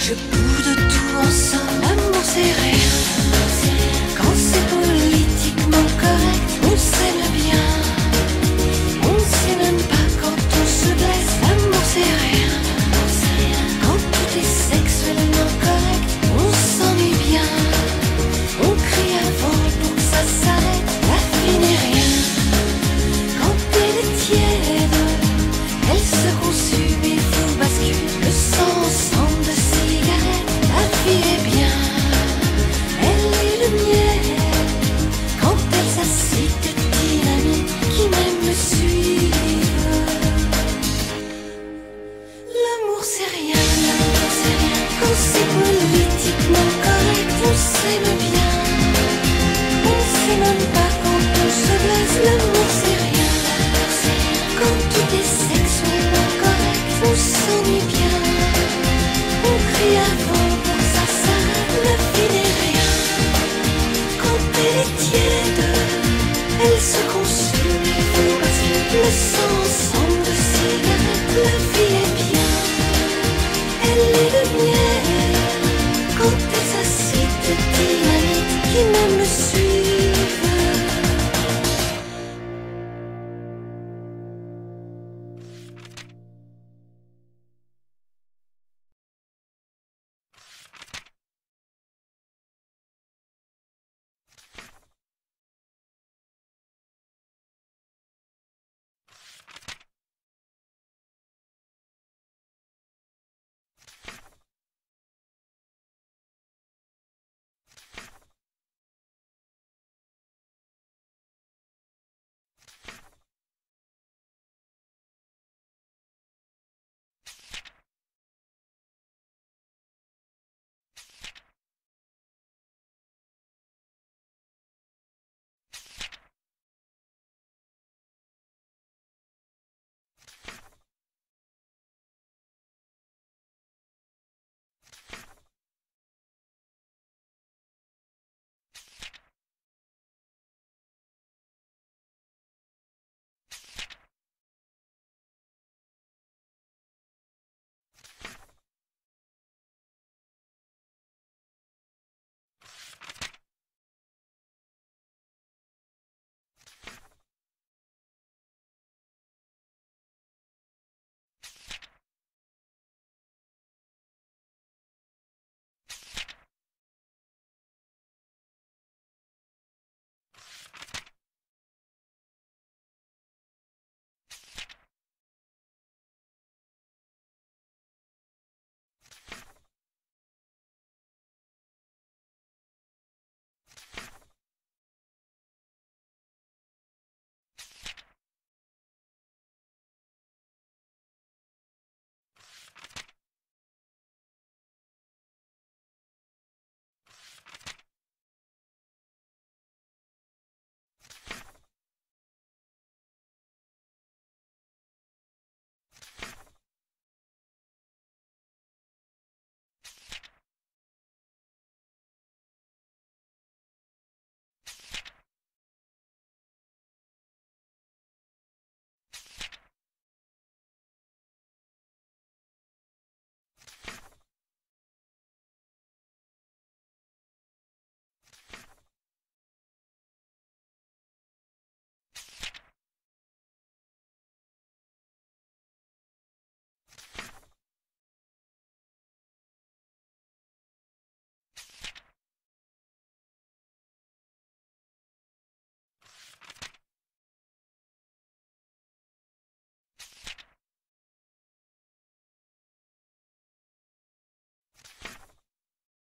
Je boude tout en somme, l'amour c'est rien. Quand c'est politiquement correct, on s'aime bien. On sait même pas quand on se blesse, l'amour c'est rien. Quand tout est sexuellement correct, on s'ennuie bien. On crie avant pour que ça s'arrête, la vie n'est rien. Quand elle est tiède, elle se consume et vous bascule. Le sang ensemble de cigarettes, la vie est bien. Elle est le miel. Quand elle s'assied de dynamite qui même me suivent. L'amour c'est rien, l'amour c'est rien. Quand c'est politiquement correct, on s'aime bien. On sait même pas quand on se blesse, l'amour c'est rien. Quand tout est sexuellement correct, on s'ennuie bien. On crie avant pour que ça s'arrête, la vie n'est rien. Quand elle est tiède, elle se